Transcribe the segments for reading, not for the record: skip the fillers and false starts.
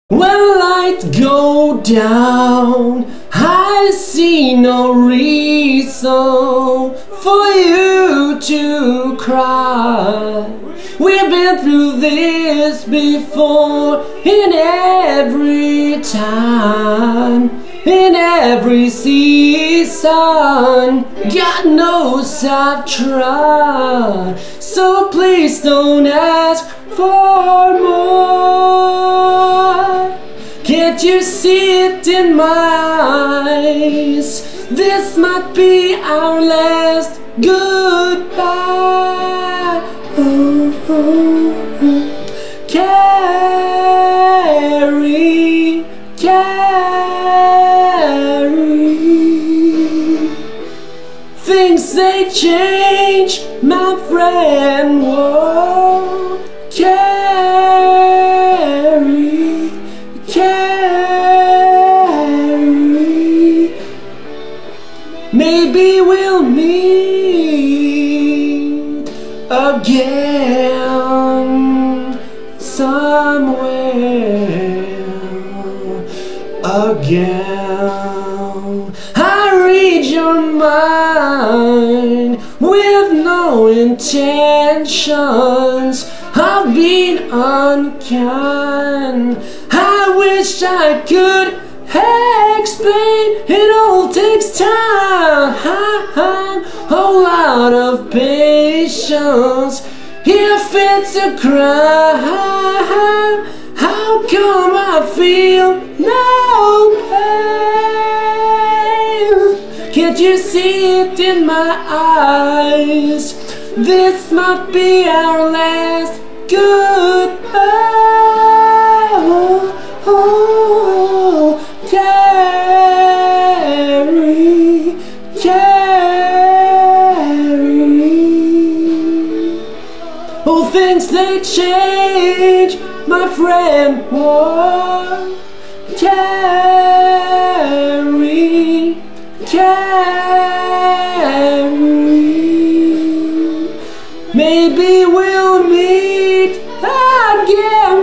When lights go down, I see no reason for you to cry. We've been through this before, in every time, in every season. God knows I've tried, so please don't ask for more. Can't you see it in my eyes? This might be our last goodbye. Oh, oh, oh. Carry, carry. Things they change, my friend. Whoa. Carry, carry. Maybe we'll meet again somewhere again. I read your mind with no intentions of being unkind. I wish I could explain, it all takes time, a whole lot of patience. If it's a crime, how come I feel no pain? Can't you see it in my eyes? This might be our last goodbye. Oh, oh, carry, carry. Oh, things they change, my friend. Oh, carry, carry. Maybe we'll meet again.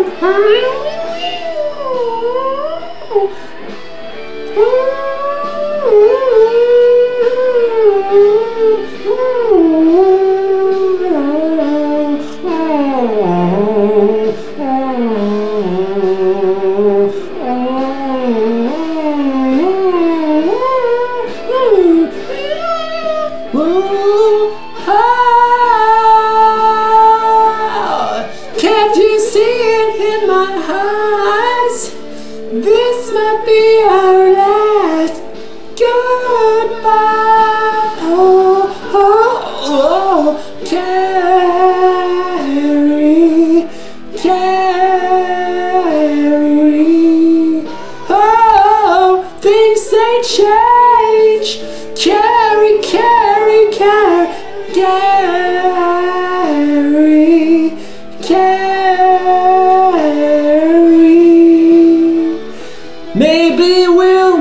Can't you see it in my eyes? This might be our last goodbye. Oh, oh, oh. Carry, carry. Oh, things they change. Carry, carry, carry, carry, carry. Maybe we'll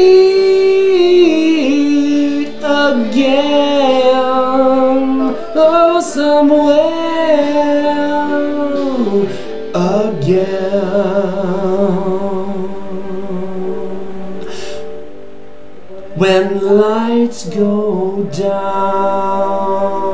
meet again, oh, somewhere again. When lights go down.